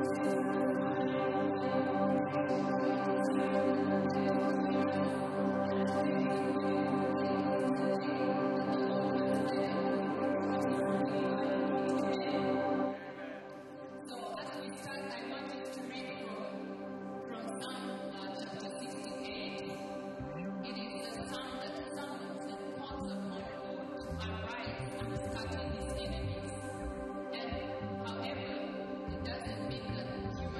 However, it doesn't mean that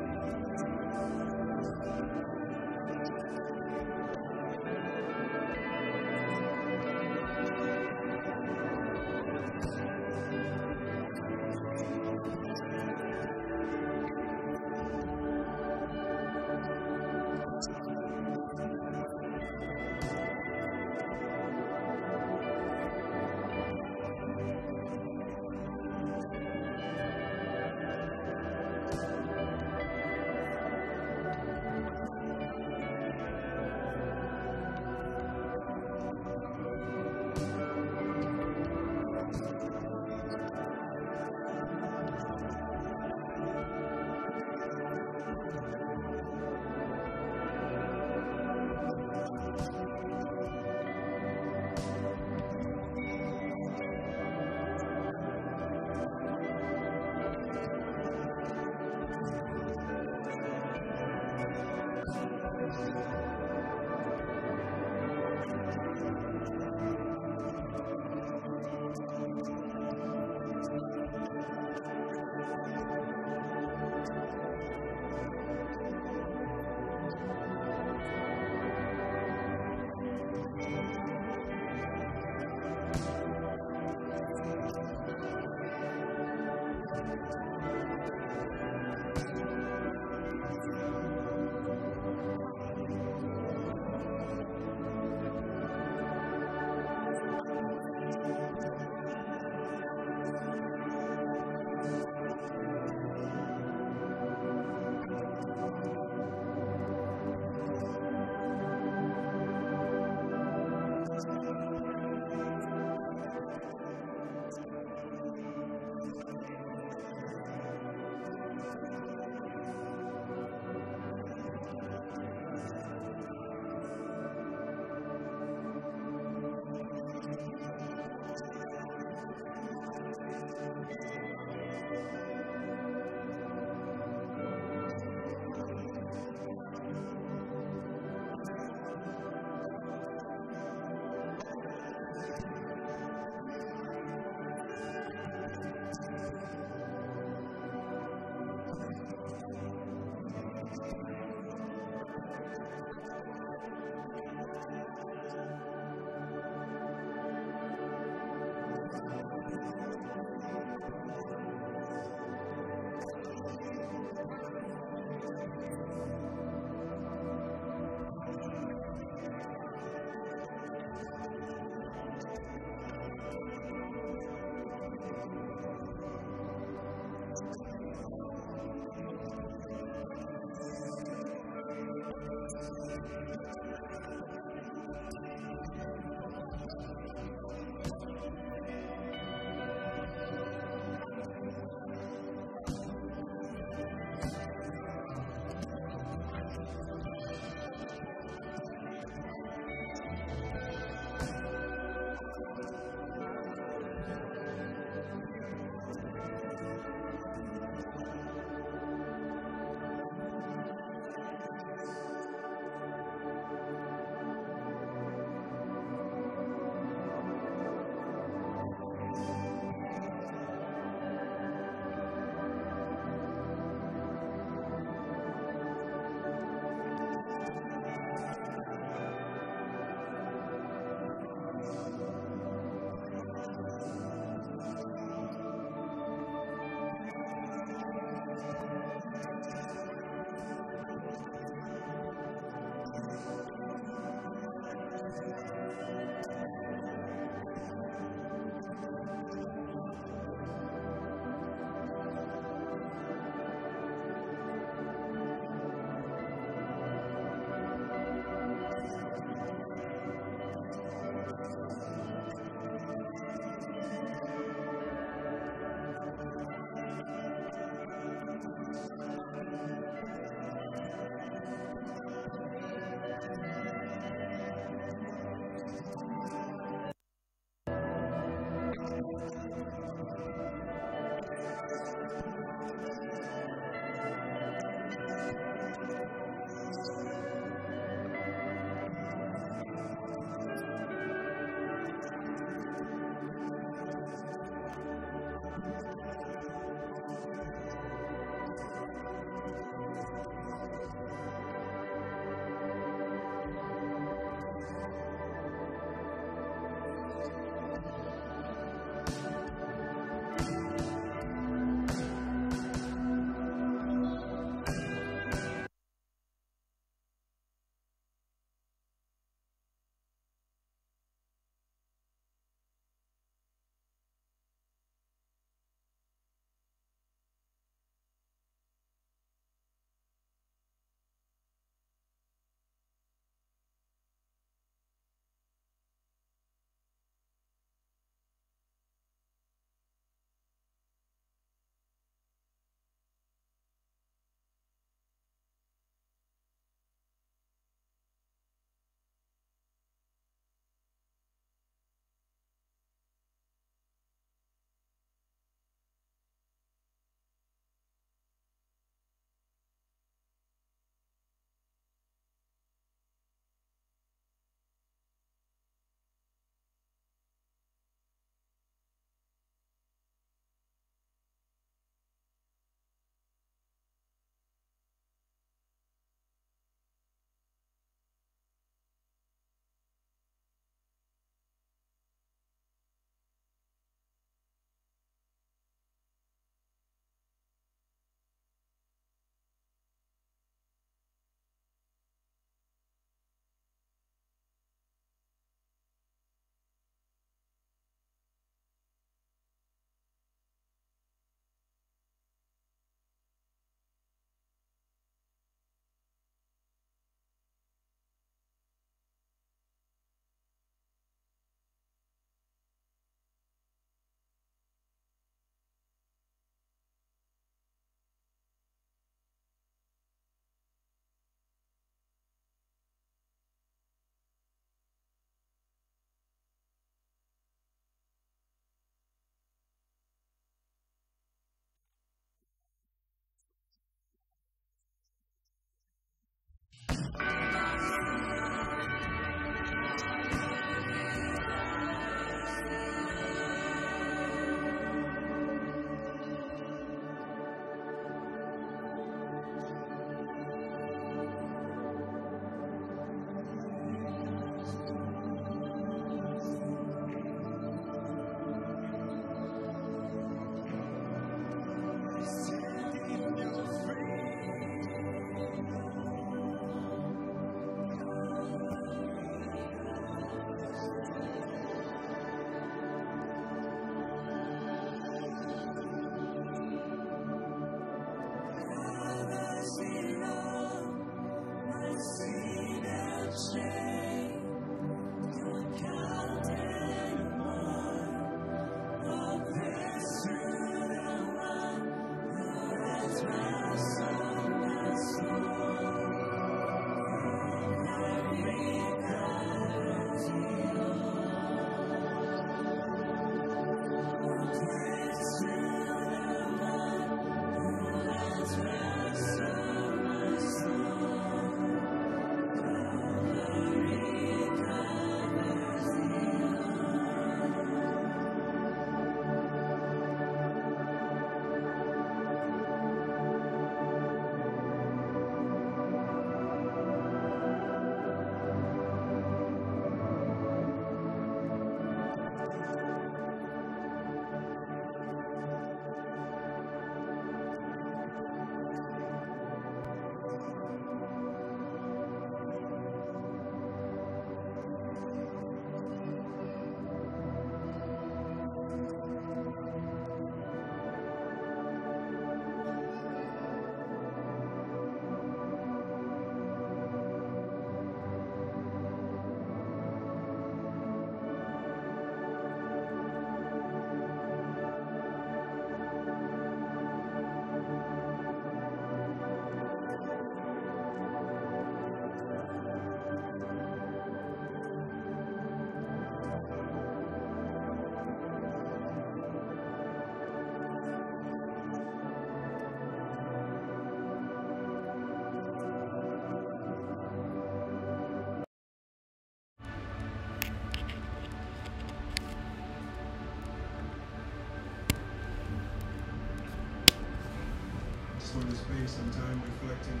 the space and time reflecting.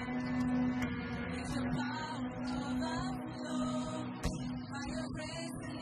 Praise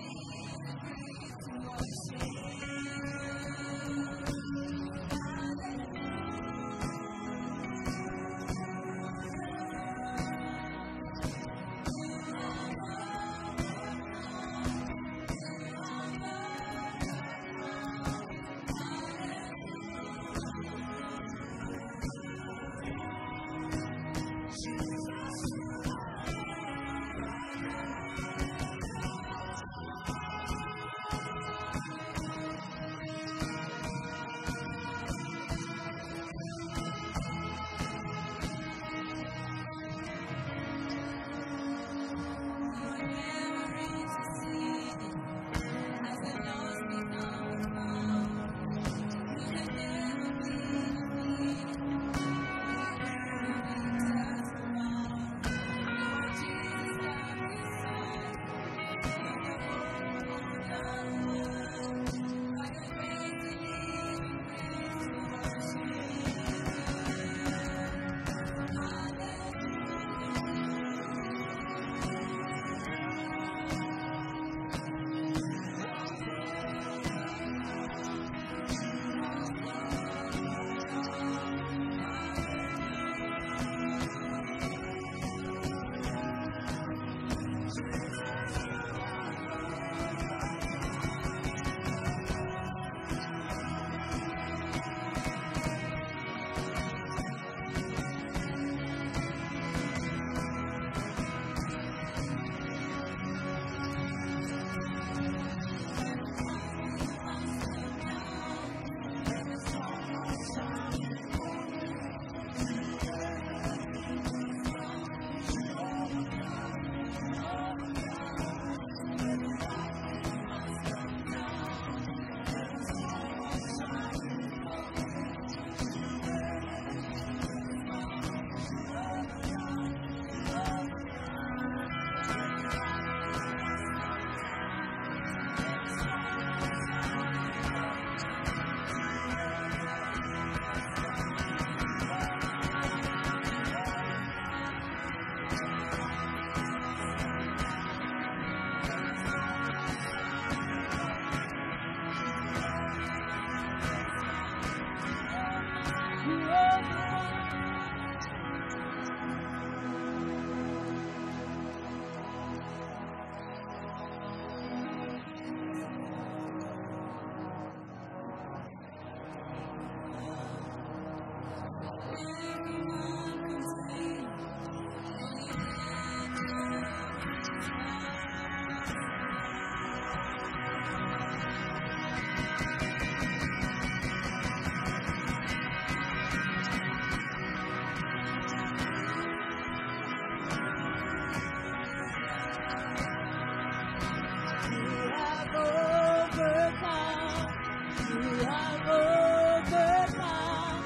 have overcome. You have overcome.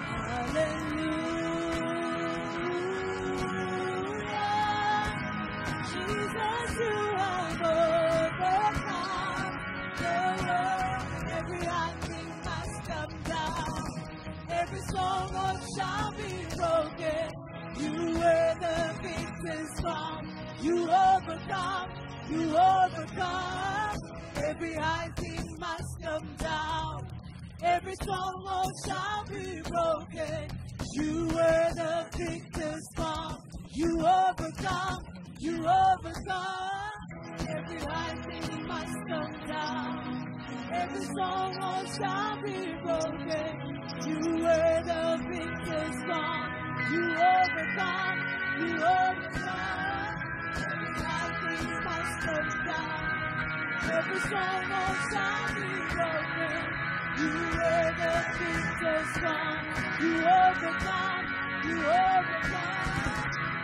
Hallelujah. Jesus, you have overcome the world. Every hiding must come down. Every stronghold shall be broken. You were the victor's song. You overcome. You overcome. Every hiding must come down. Every stronghold shall be broken. You were the victor's song. You overcome. You overcome. Every hiding must come down. Every stronghold shall be broken. You were the victor's song. You overcome. You overcome. Every hiding must come down. Every stronghold shall be broken. You were the victor's song. You overcome. You overcome.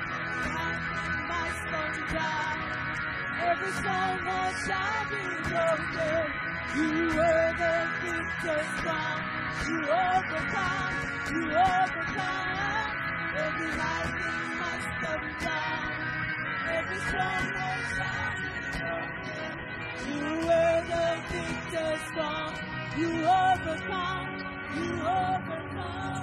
Must come down. Every stronghold shall be broken. You were the victor's song. You overcome. You overcome. Every hiding must come down. Every stronghold shall be broken. You were the victor's song. You overcome. You overcome.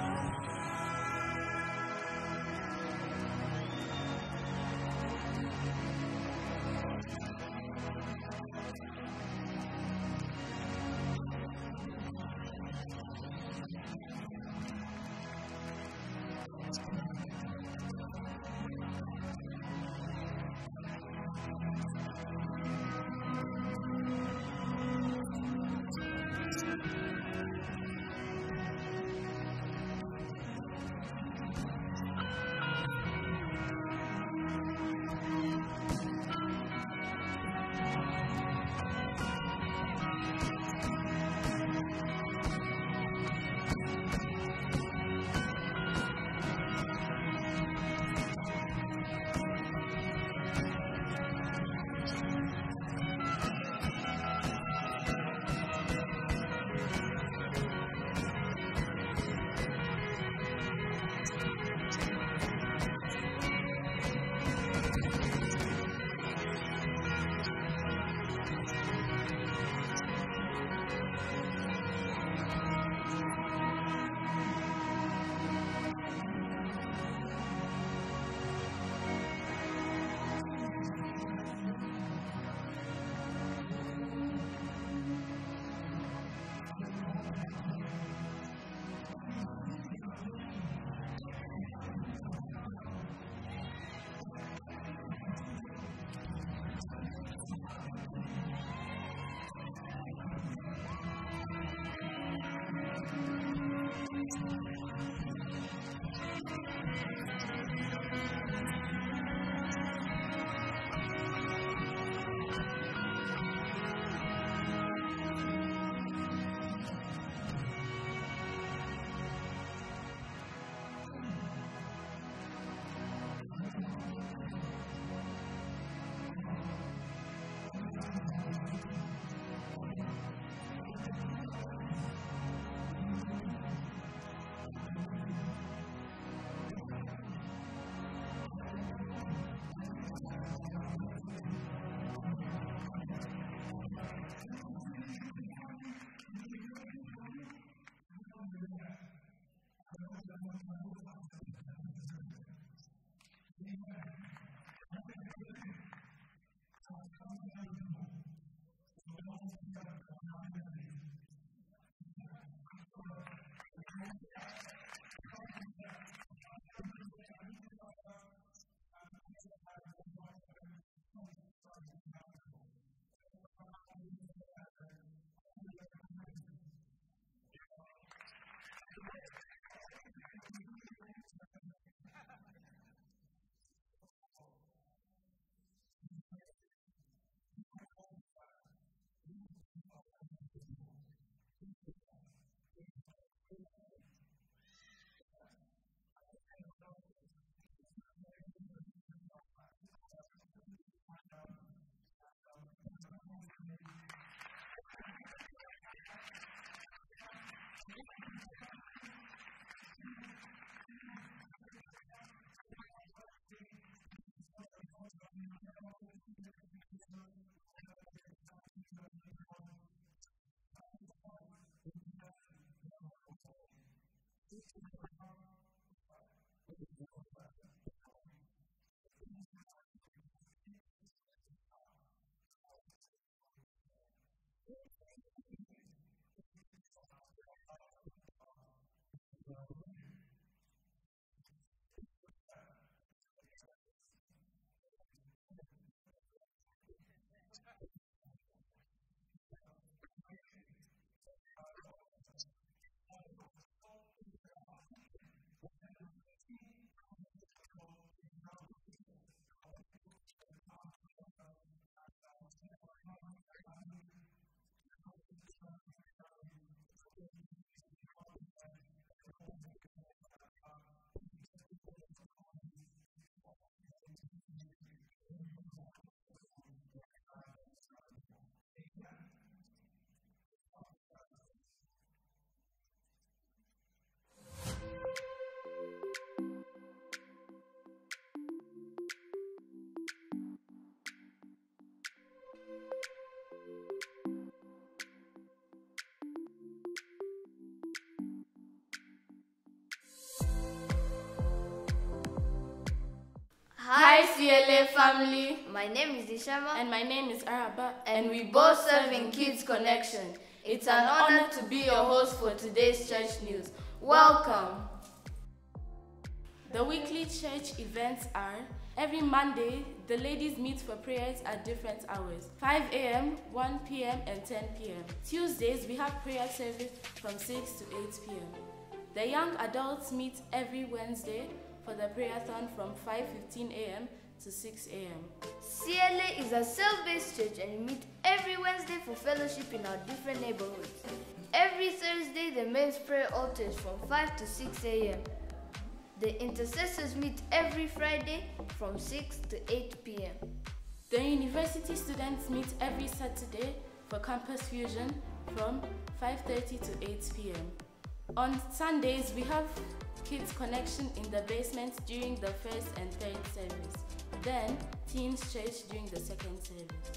Hi CLA family. My name is Ishama. And my name is Araba. And we both serve in Kids Connection. It's an honor to be your host for today's church news. Welcome. The weekly church events are: every Monday, the ladies meet for prayers at different hours, 5 a.m., 1 p.m. and 10 p.m. Tuesdays, we have prayer service from 6 to 8 p.m. The young adults meet every Wednesday for the prayer-thon from 5:15 a.m. to 6 a.m. CLA is a self-based church and we meet every Wednesday for fellowship in our different neighborhoods. Every Thursday, the men's prayer altar is from 5 to 6 a.m. The intercessors meet every Friday from 6 to 8 p.m. The university students meet every Saturday for campus fusion from 5:30 to 8 p.m. On Sundays, we have Kids Connection in the basement during the first and third service. Then, Teens Church during the second service.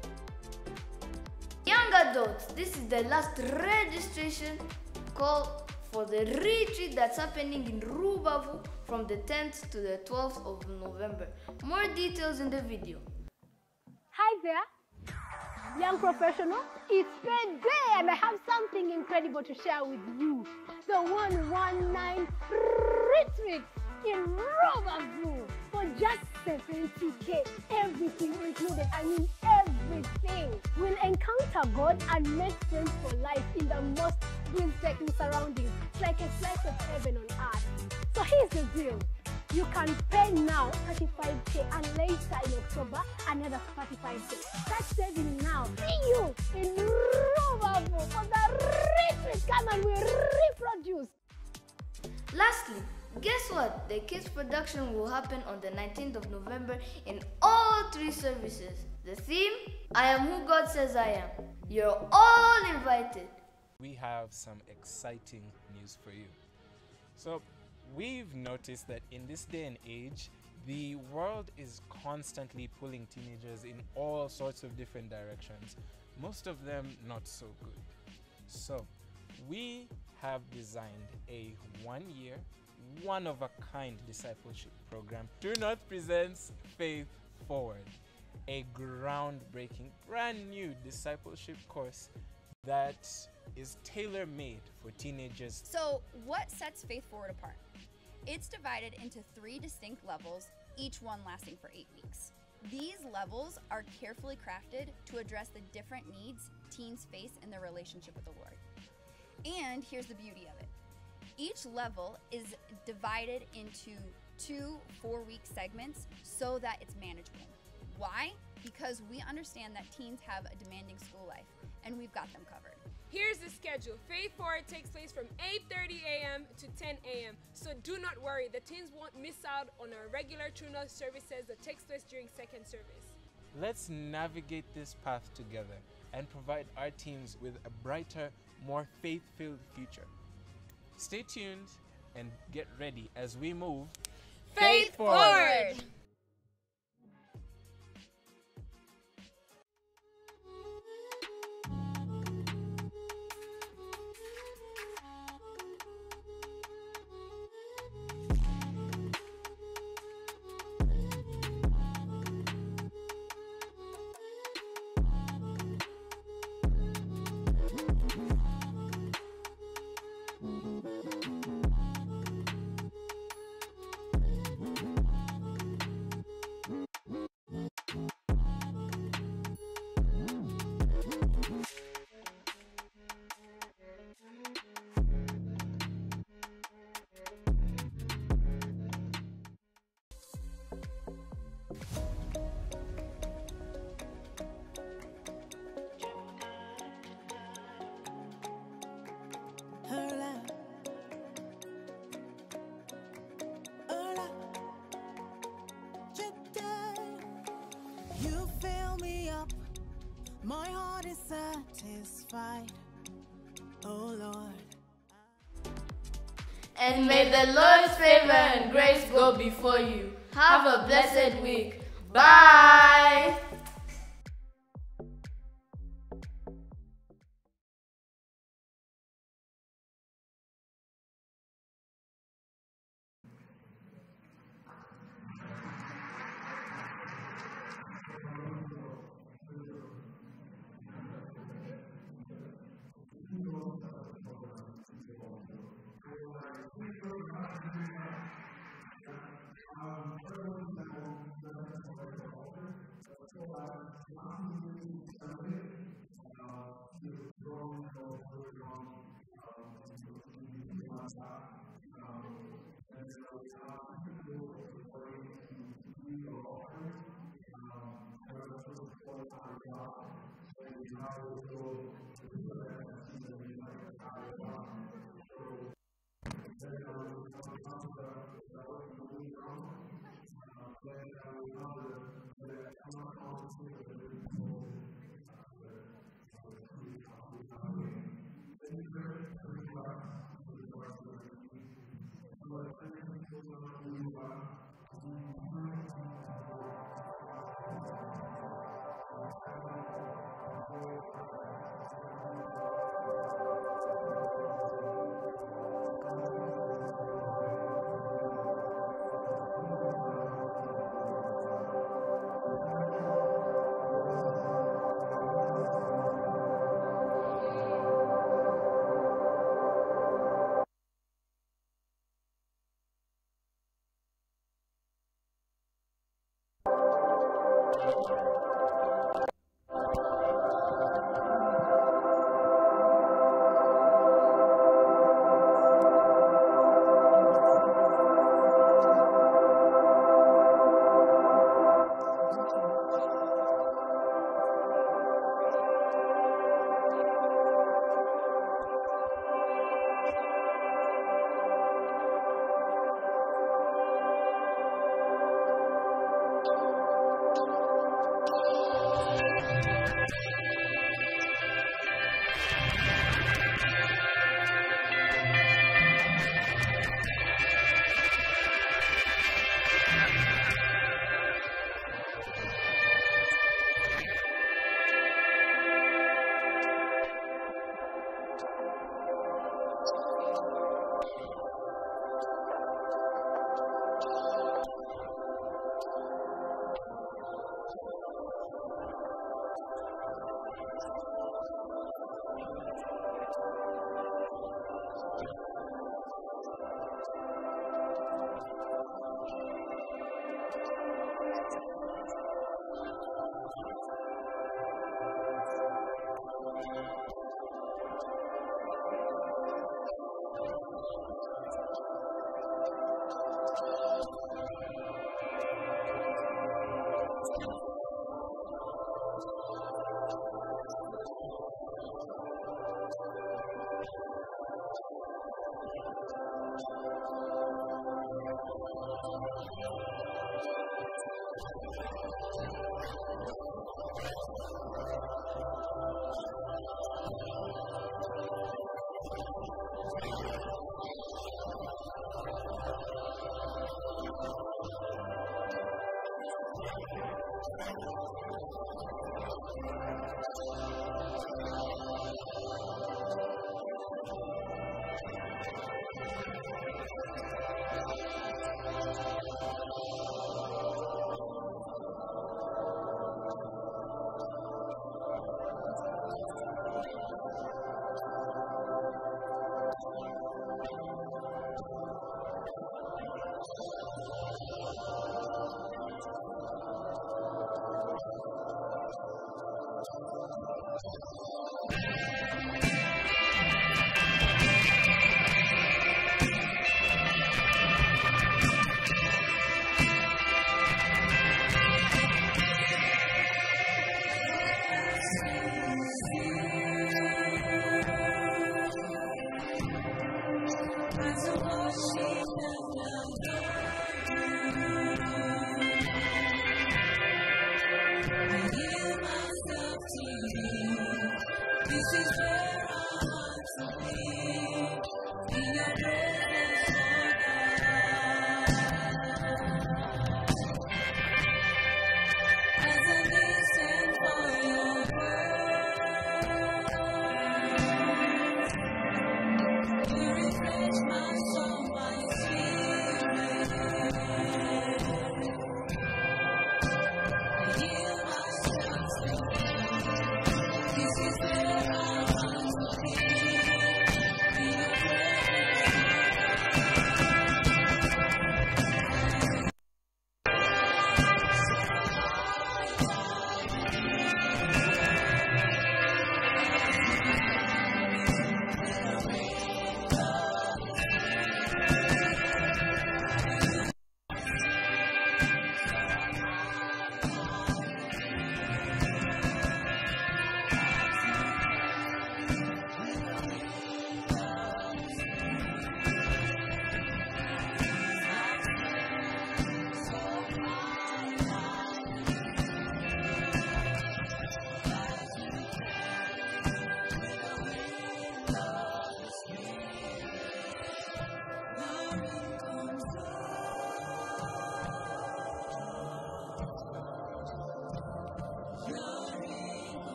Young adults, this is the last registration call for the retreat that's happening in Rubavu from the 10th to the 12th of November. More details in the video. Hi there, young professional. It's payday and I have something incredible to share with you. The 119 retreat in Rubavu for just 70K. Everything included, I mean everything. We'll encounter God and make friends for life in the most breathtaking surroundings. It's like a slice of heaven on earth. So here's the deal. You can pay now 35K and later in October another 35K. Start saving now. See you in Rubavu for the retreat. Come and we reproduce. Lastly, guess what? The kids production will happen on the 19th of November in all 3 services. The theme, I am who God says I am. You're all invited. We have some exciting news for you. So, we've noticed that in this day and age, the world is constantly pulling teenagers in all sorts of different directions, most of them not so good. So, we have designed a 1-year, one-of-a-kind discipleship program. True North presents Faith Forward, a groundbreaking, brand new discipleship course that is tailor-made for teenagers. So, what sets Faith Forward apart? It's divided into 3 distinct levels, each one lasting for 8 weeks. These levels are carefully crafted to address the different needs teens face in their relationship with the Lord. And here's the beauty of it. Each level is divided into 2 4-week segments so that it's manageable. Why? Because we understand that teens have a demanding school life, and we've got them covered. Here's the schedule. Faith Forward takes place from 8:30 a.m. to 10 a.m. So do not worry, the teens won't miss out on our regular True North services that takes place during second service. Let's navigate this path together and provide our teens with a brighter, more faith-filled future. Stay tuned and get ready as we move Faith Forward! You fill me up, my heart is satisfied, oh Lord. And may the Lord's favor and grace go before you. Have a blessed week. Bye.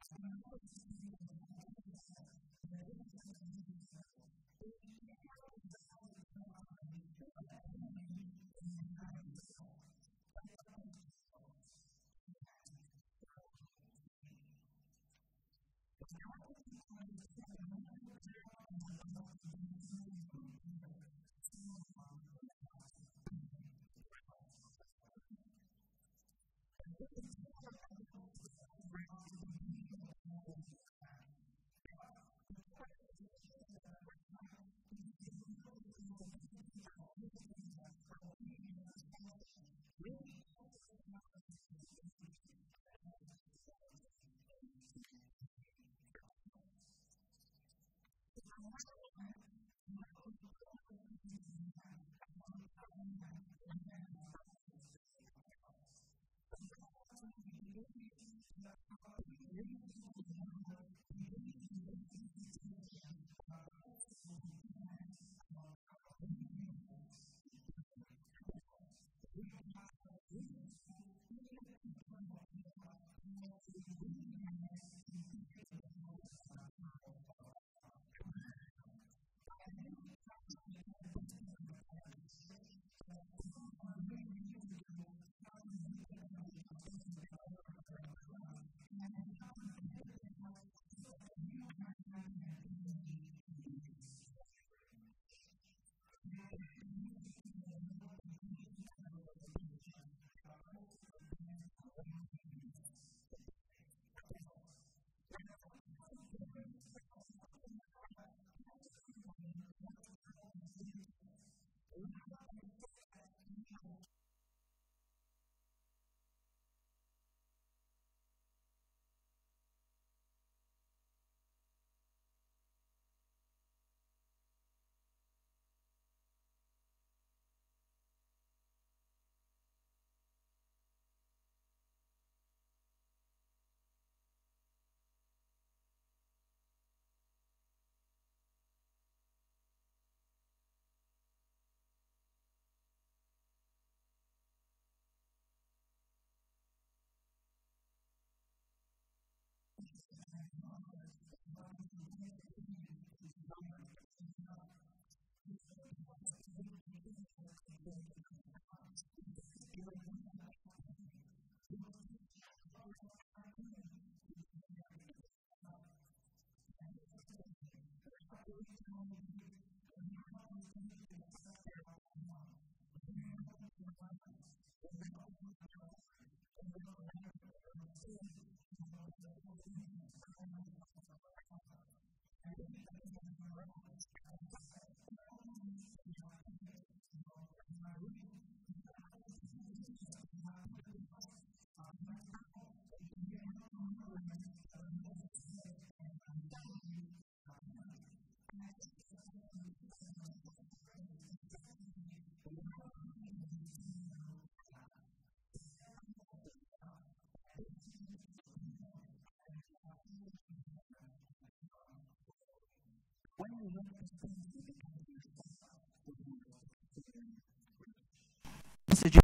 Message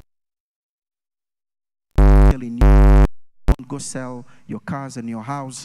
in you. Don't go sell your cars and your house.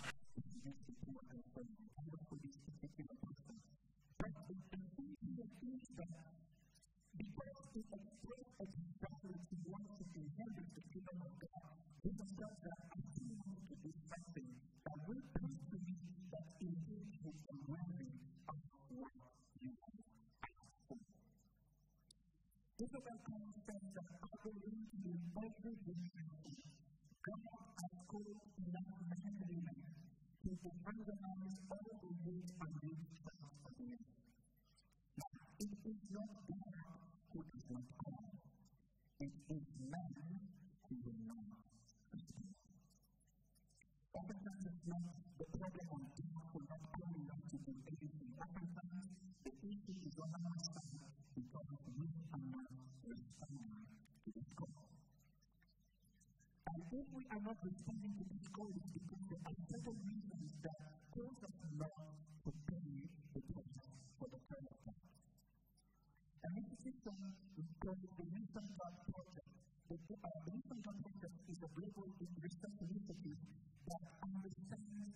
If we are not responding to this call, it's because there are certain reasons that cause us not to pay the price for the prayer of God. And this is something we call the Wisdom God Project. The Wisdom God Project is a global research initiative that understands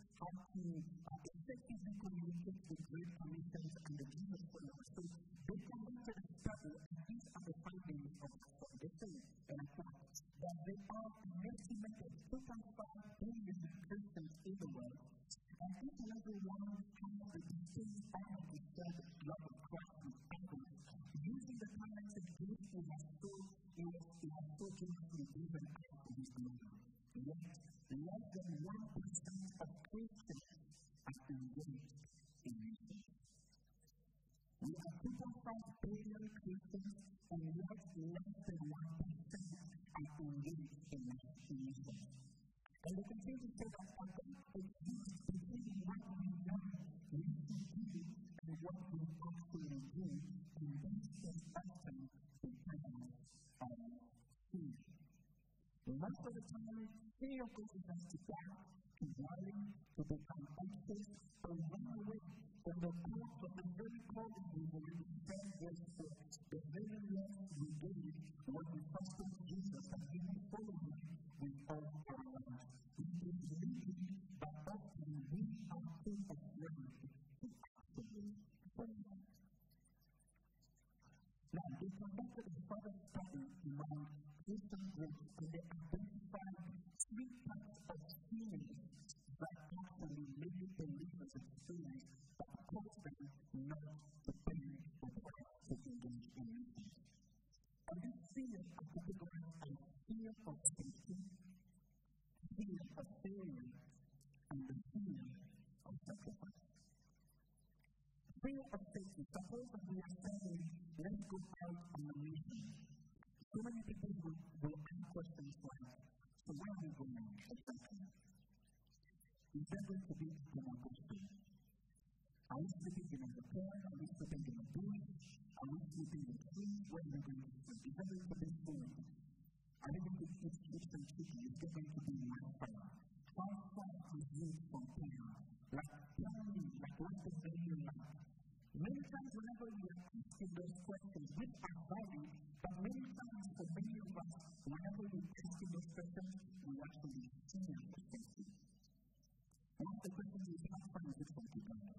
of Oxford. They say, and I quote, that there are an estimated 2.5 billion Christians in the world, and each and every one has the distinct honor to serve the love of Christ with others, using the talents and gifts he has so generously given us for his glory. Yet, less than 1% of Christians are engaged in mission. We are 2.5 billion Christians, and yet less than 1% are engaged in mission. And we continue to say that our God exists between what we know we should do and what we actually do, and this is often because of fear. Most of the time, fear causes us to doubt, to worry, to become anxious, or run away from the cause of the very calling we were in the first place for. The very less we gave when we trusted Jesus and we will follow him with all our lives. We believe that often we are too afraid to actually follow him. Now, they conducted a further study among Christian groups, and they identified 3 types of feelings that actually many believers experience that cause them not to pay the price to engage in mission. And these fears are categorized as fear of safety, fear of failure, and the fear of sacrifice. Fear of safety. Suppose that we are saying, let's go out on a mission. So many people will ask questions like, so where are we going exactly? Is there going to be a demonstration? Are we sleeping in a hotel? Are we sleeping in a bush? Are we sleeping in trees? Where are we going to sleep? Is there going to be food? Are we going to eat chips and chicken? Is there going to be lifestyle? How far is it from prayer? Like, tell me, like, what's the venue like? Many times whenever we are asking those questions, which are valid, but many times for many of us, whenever we are asking those questions, we actually fear the safety. One of the questions is, how far is it from Uganda?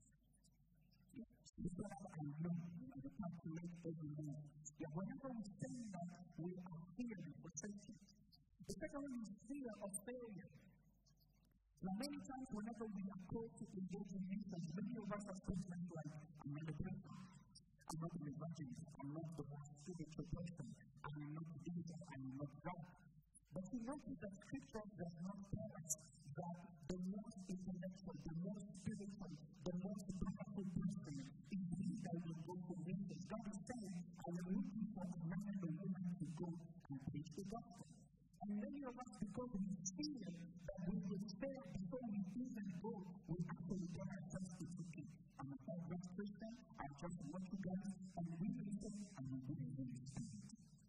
It's not that I know, the calculate every move. Yeah, whenever we say that, we are fearing for safety. The second one is fear of failure. Now, many times, whenever we are called to engage in missions, many of us have statements like, I'm not a preacher, I'm not an evangelist, I'm not the most spiritual person, I'm not this, I'm not that. But you notice that Scripture does not tell us that the most intellectual, the most spiritual, the most powerful person is he that will go for missions. God is saying, I am looking for a man and a woman to go and preach the gospel. And many of us, because we fear that we will fail before we even go, we actually get ourselves to thinking, I'm a bad Christian, I just want you guys, and we will say, I will be in the Spirit.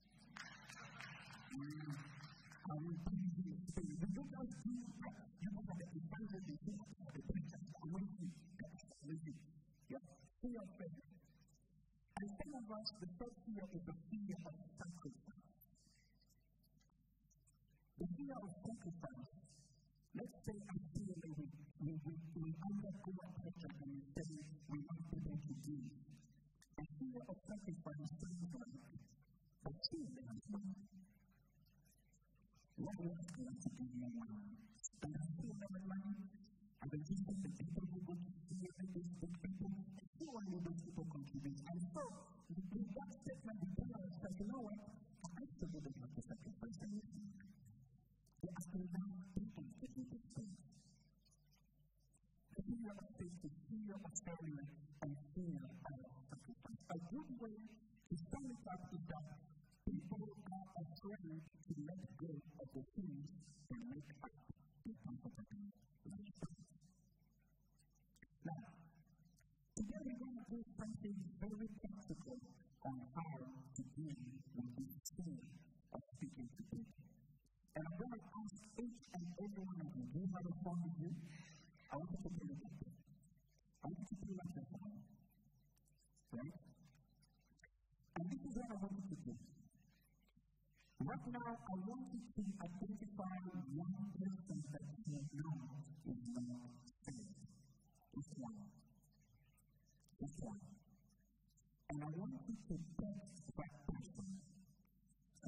I will be in the Spirit. We don't just do that. You know, the evangelist, you know, the preachers, I will be with you. Yes, fear of failure. And some of us, the first fear is the fear of sacrifice. The fear of sacrifice, let's say until we undergo a pressure and we say we're not able to do it. The fear of sacrifice sounds like a children of God. What was going to do in life? And I feel that in life, and then just like the people who go to see these big people, who are those people contribute? And so, with that statement, the prayer is like, you know what? I actually don't have to sacrifice anything. We actually want people to do this thing. The fear of safety, fear of failure, and fear of sacrifice. A good way to sum it up is that people are afraid to let go of the things that make up the comfortable lifestyle. Now, today we're going to do something very practical on how to deal with this fear of speaking to people. And I'm going to ask each and every one of you, do you have a phone with you? I want you to pull it up. I want you to pull up your phone. Right? And this is what I want you to do. Right now, I want you to identify one person that you know is not saved. Just one. Just one. And I want you to text that person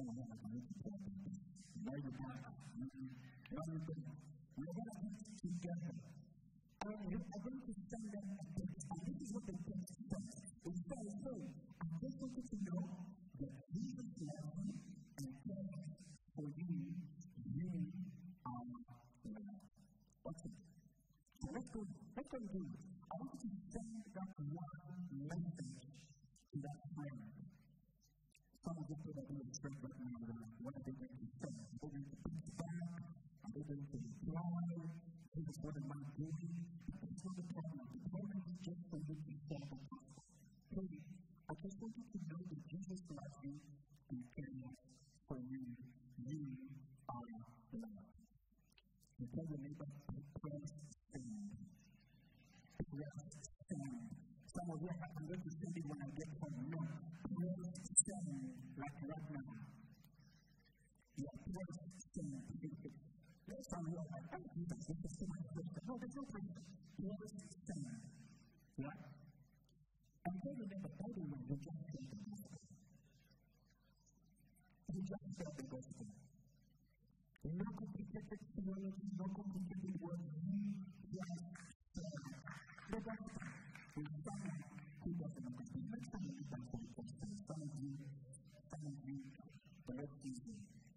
come on, I need to talk about this. Now you're back. Everything. We're going to be together. And we are going to send them a text. And this is what the text says. It says, hey, I just want you to know that Jesus loves you and cares for you. You are loved. That's it. So let's go do it. I want you to send that one message to that friend. Some of you people are straight right now. What are they going to say? Are they going to push back? Are they going to reply? This is what am I doing? That's not the problem. The problem is just for you to stop the gospel. Hey, I just want you to know that Jesus loves you and cares for you. You are loved. You tell your neighbor, praise stand. Praise stand. Some of you are going to send it when I get home. No. Praise stand like right now. Yeah, praise stand. Next time you are like, oh, Jesus, this is too much praise. No, there's no praise. Praise stand. Yeah? And then you never told him when you just said the gospel. You just said the gospel. No complicated theology, no complicated words. You just said the gospel. With someone who doesn't understand. Next time you can say the gospel. Some of you, the Lord Jesus.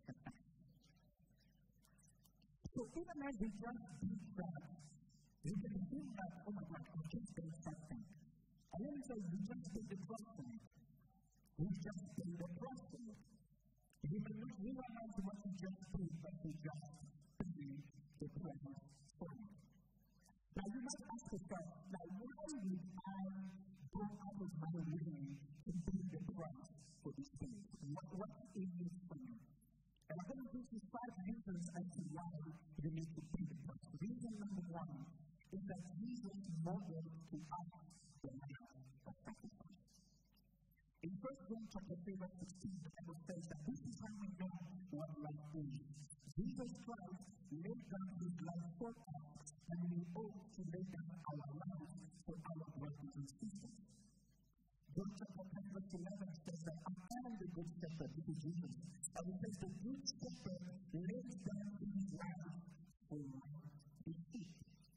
So even as we just do that, you can feel that, oh my God, I just did something. I want to say, you just did the gospel. You just did the gospel. You may not realize what you just did, but you just did the present for you. Now you must ask yourself, now why would I go out of my way to pay the price for these things? What is this for you? And I'm going to give you 5 reasons as to why you need to pay the price. Reason number 1 is that Jesus modeled to us the life of sacrifice. In 1 John chapter 3 verse 16, the Bible says that this is how we know what life is. Jesus Christ laid down his life for us, and we ought to lay down our lives for our brothers and sisters. John chapter 10 verse 11 says that I am the good shepherd, this is Jesus. And it says the good shepherd lays down his life for the sheep.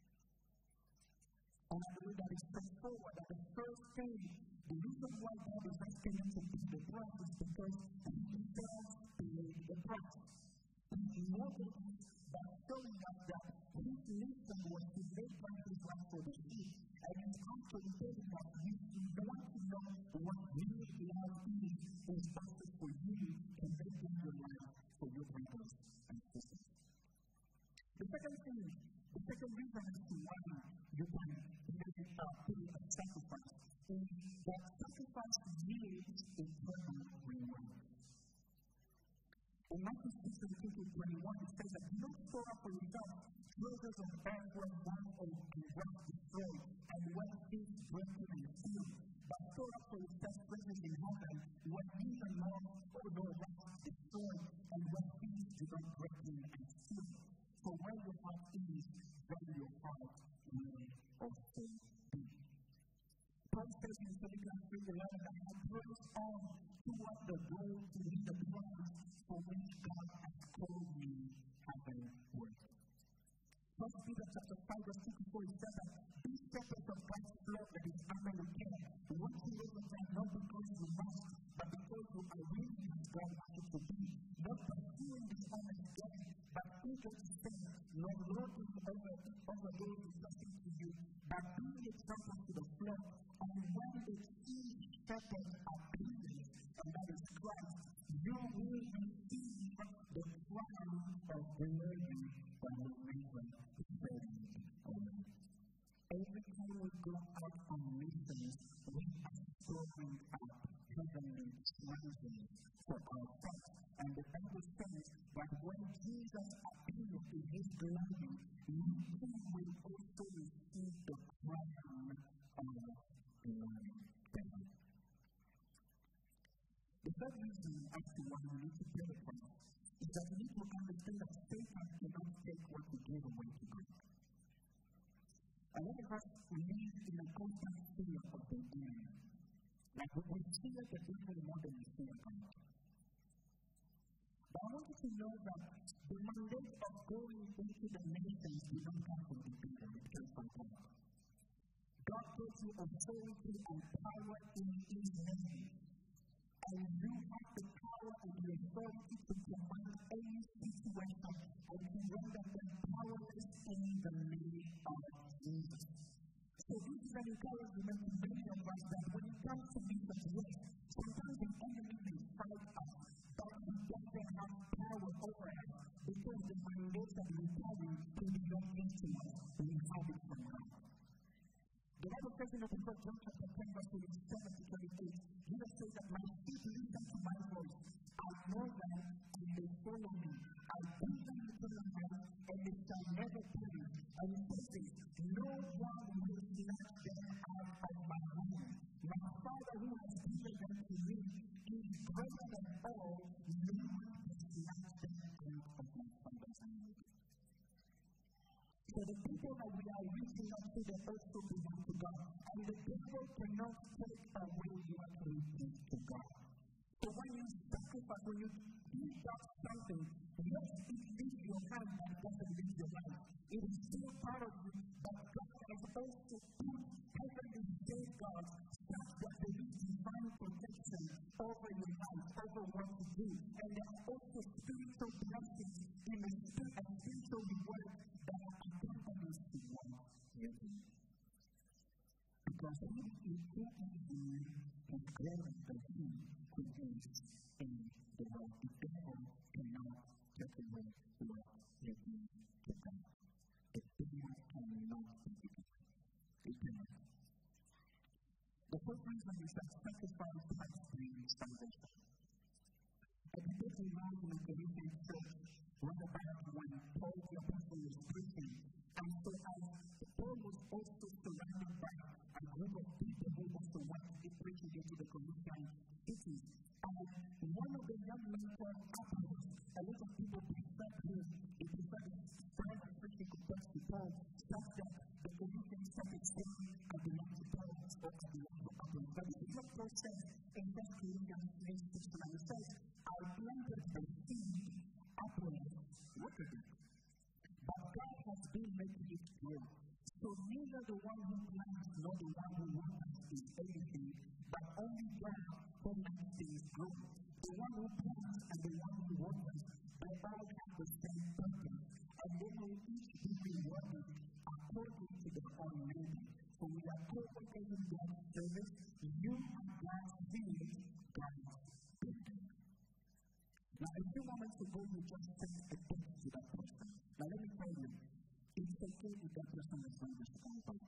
And I believe that is straightforward, that the first thing, the reason why God is asking us to pay the price is because he himself paid the price. He modeled by showing us that his mission was to lay down his life for the sheep. And he's actually telling us, if you want to know what real life is possible for you to lay down your life for your brothers and sisters. The second reason as to why you can pay a sacrifice is that sacrifice yields eternal reward. In Matthew 6:17-21, it says that no store up for yourself treasures on earth where one and one destroy, and one thieves break in and steal. But store up for yourself treasures in heaven where neither moth nor rust destroy, and where thieves do not break in and steal. For where your heart is, there your heart will also be. Paul says in Philippians 3:11 that I press on toward the goal to win the prize for which God has called me heavenward. 1 Peter chapter 5 verse 2-4 says that be shepherds of God's flock that is under your care, watching over them not because you must, but because you are really as God wants you to be, not pursuing this honest gain, but eager to sin, not lording over those entrusted to you, but being examples to the flock. And when the chief shepherds are pleasing, and that is Christ, you will receive the crown of glory that will never fade away. Every time we go out on missions, we are storing up heavenly treasures for our thoughts. And the Bible says that when Jesus appears in his glory, you will also receive the crown of glory. The third reason as to why we need to pay the price is that we need to understand that Satan cannot take what we give away to God. A lot of us live in a constant fear of the enemy. Like we fear the devil more than we fear God. But I want you to know that the mandate of going into the nations did not come from the people, it came from God. God gave you authority and power in His name. And you have the power and the authority to command any situation and to render them powerless in the name of Jesus. So this is an encouragement to many of us that when it comes to missions, yes, sometimes the enemy may fight us, but he doesn't have power over us because the mandate that we carry to belong into us, we have it from God. The Bible says in the book of John chapter 10 verse 27 to 28, Jesus says that my sheep listen to my voice. I know them and they follow me. I give them eternal life and they shall never perish. And he says this, no one will snatch them out of my hand. My Father who has given them to me is greater than all. No one will snatch them out of my Father's hand. So the people that we are reaching out to, they also belong to God. And the devil cannot take away what belongs to God. So when you sacrifice, when you give God something, yes, it leaves your hand, but it doesn't leave your life. It is still part of you, but God has also put heavenly safeguards such that there is divine protection over your life, over what you do. And there are also spiritual blessings in the spirit and spiritual reward that accompanies to what you do. Because he is in you is greater than he who is in the world. The devil cannot take away what you do to God. The devil cannot take it away. It cannot. The first reason is that sacrifice has been salvation. And because we know in the Corinthian church, what about when Paul the Apostle was preaching? And so as Paul was also surrounded by a group of people who also wanted to be preaching into the Corinthian cities. And one of the young men called Apollos, a lot of people preferred him. They preferred his style of preaching compared to Paul, such that the Corinthians started saying, I belong to Paul, or I belong to Apollos. But this is what Paul says in 1 Corinthians 3:6. And he says, I planted the seed, Apollos watered it, but God has been making it grow. So neither the one who plants nor the one who waters is anything, but only God who makes things grow. The one who plants and the one who waters, they all have the same purpose, and they will each be rewarded according to their own labor. So we are co-locating God's service. You are God's field, God's business. Now, a few moments ago, you just sent a text to that person. Now, let me tell you, it's okay if that person is going to respond back.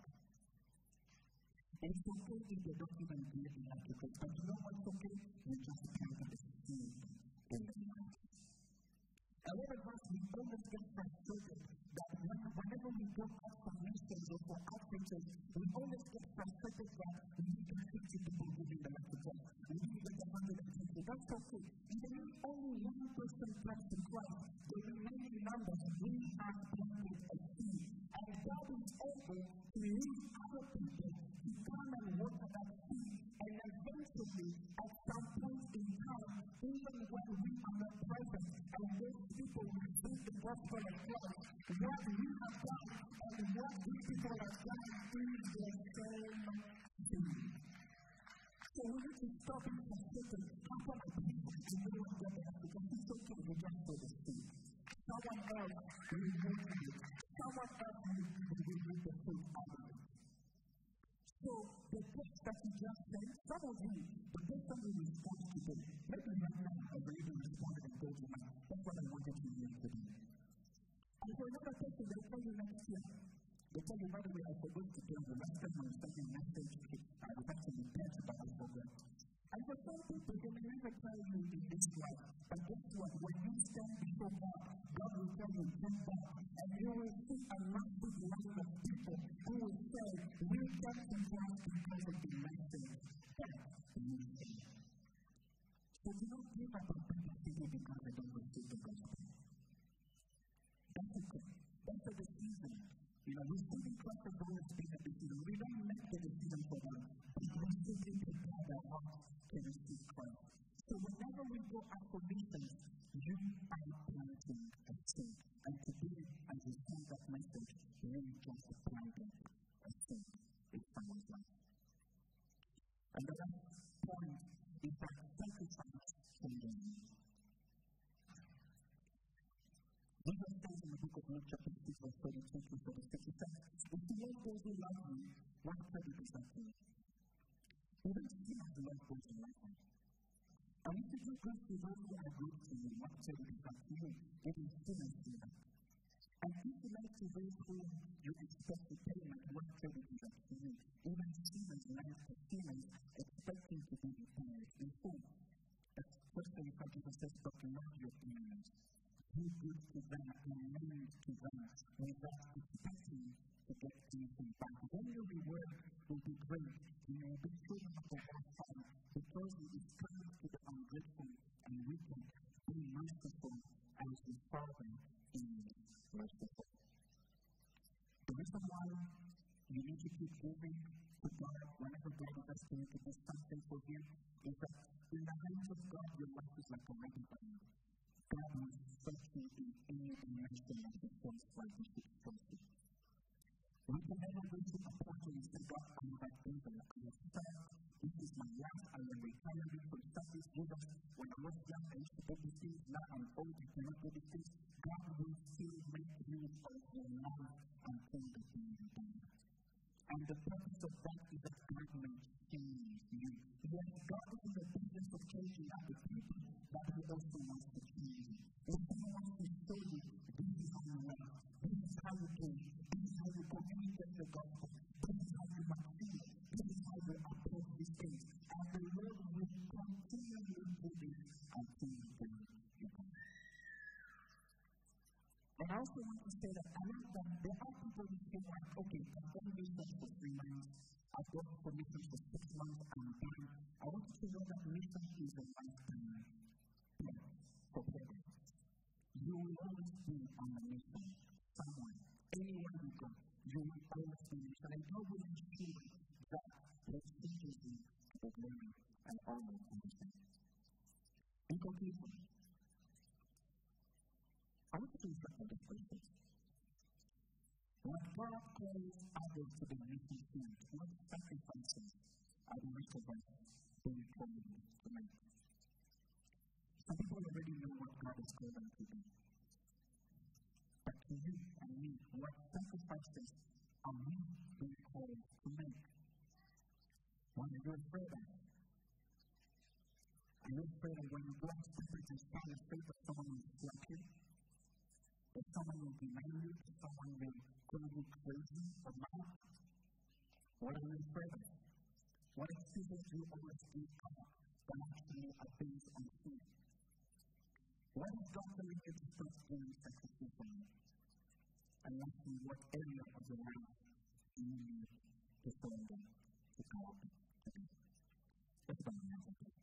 It's okay if they don't even get the article. But you know what's okay? You just planted the seed in the mind. A lot of us, we always get frustrated that whenever we go out for missions or for outreaches, we always get frustrated that we need to 50 people giving the life to God. We need to get 150. That's okay. Even if only one person comes to Christ, the remaining numbers, we have planted a seed. And God is able to use other people to come and work at that seed. And eventually, at some point in time, even when we are not present, and those people receive the gospel of God, what we have done and what these people have done is the same thing. So we need to stop being frustrated. How can I be to know what God has? Because it's okay to just for the seed. Someone else will work with it. Someone else will make the fruit out of it. So the text that you just said, some of you, the person who responds today, maybe right now, as you even responded and told you, that's what I wanted to hear today. And for another person, they'll tell you next year. They tell you, by the way, I forgot to tell you, last time I was talking message, I was actually dead, but I forgot. And for some people, they may never tell you in this life, but guess what? When you stand before God, God will tell you, come back, and you will see a massive line of people who will say, we come to God because of the message that you say. So do not give up on people simply because they don't receive the gospel. That's okay. That's a decision. You know, receiving Christ has always been a decision. We don't make the decision for them. We simply prepare their hearts to receive Christ. So So whenever we go after missions, you are planting a seed. And today, as we send that message, we just planted a seed in someone's life. And the last point is that sacrifice changes. Jesus says in the book of Luke, chapter 6, verse 32 to 36, he says, if the Lord goes to love me, what credit is that to you? Even sinners love those who love them. And if you do good to those who are good to you, what credit is that to you? Even sinners do that. And if you like to those who you expect to payment, what credit is that to you? Even sinners like to sinners expecting to be repaid in full. That's question in fact Jesus says, but love your enemies. Do good to them and lend to them without expecting to get anything back. Then your reward will be great. You will be children of the Lord Father, because He is kind to the ungrateful and wicked. Be merciful as the Father is merciful. The reason why you need to keep giving to God whenever God is asking you to do something for Him is that in the hands of God, your life is like a wedding band. God will set you in any dimension of the force like we should trust you. We can never go to a point where we say, God, I am that evil. I have failed. This is my life. I am retiring from service. Jesus, when I was young, I used to do these things. Now I'm old. I cannot do these things. God will still make use of your life until the day you die. And the purpose of that is that God may change you. Yes, God is in the business of changing other people, but He also wants to change you. If someone wants to show you, this is how you live, this is how you do, this is how you communicate the gospel, this is how you mature, this is how you approach these things. And the Lord will continually do this until you die. And I also want to say that I know that there are people who say, like, okay, I've done missions for 3 months, I've done for missions for 6 months, I'm done. I want you to know that mission is a lifetime for progress. You will always be on a mission somewhere. Anywhere you go, you will always be on a mission. And God will ensure that what teaches you to the glory and honor of Him. In conclusion, I want to reflect on this question. When God calls others to the mission field, what sacrifices are the rest of us being called to make? Some people already know what God has called them to do. But to you and me, what sacrifices are we being called to make? What are you afraid of? Are you afraid of when you go and step into stand afraid that someone will slap you? That someone will deny you? That someone will call you crazy or mad? What are you afraid of? What excuses do you always give up that actually are based on fear? What is God telling you to start doing sacrificially? And lastly, what area of your life do you need to surrender to God today? Let's bow our heads.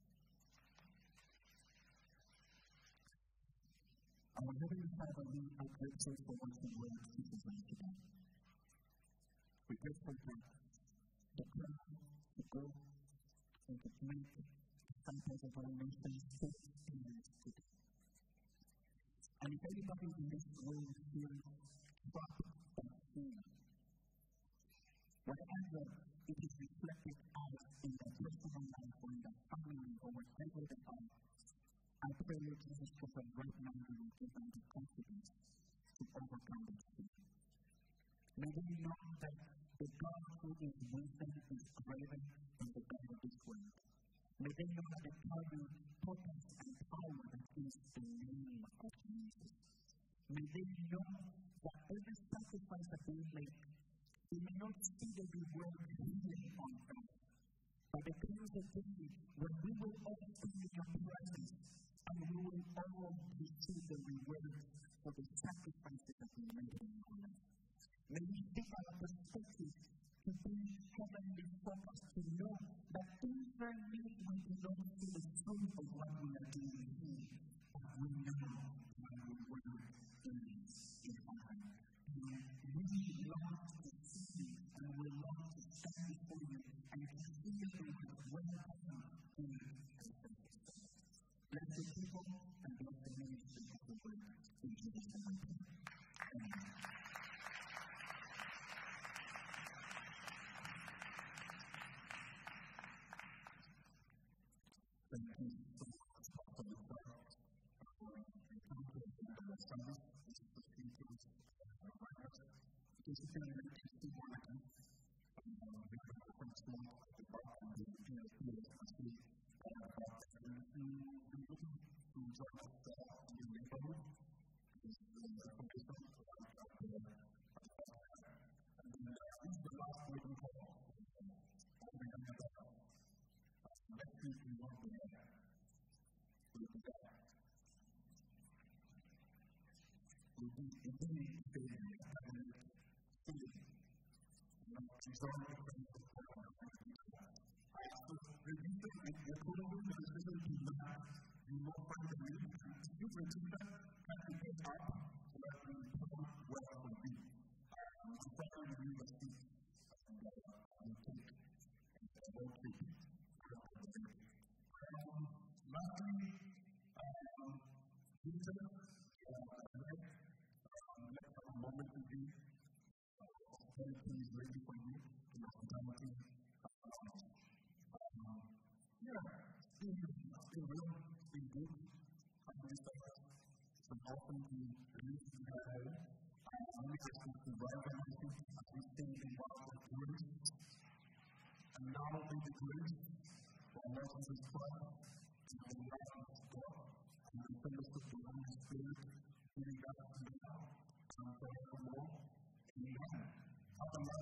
Our Heavenly Father, we are grateful for what your word teaches us today. We're grateful for the prayer to go and to make disciples of all nations faith in us today. And if anybody in this room feels trapped by fear, whatever it is reflected as in their personal life or in their family or whatever they are, I pray, Lord Jesus, that right now you will give them the confidence to overcome that fear. May they know that the God who is wisdom is greater than the God of this world. May they know that the power, purpose, and power that is the name of Jesus. May they know that every sacrifice that they make, they may not see the reward healing on earth. But the things that they do, when we will all stand in your presence, and we will all receive the reward for the sacrifices that we made in our life. May we take our perspective to be heavenly focused, to know that even if we do not see the fruit of what we are doing here, but we know what the reward is in heaven. And we love to see you, and we love to stand before you, and to see you as well done in the this is the features of my house. This is going to make it too wonderful. We have a French one at the bottom of the field, actually, about looking to enjoy the neighborhood. This is the information out there. And then this is the last waiting call. Next week we won't be there. We'll be there. We'll be indeed there. And now in the grace of our Lord Jesus Christ, and the love of God, and the fellowship of the Holy Spirit, be with us now and forevermore. Amen. Have a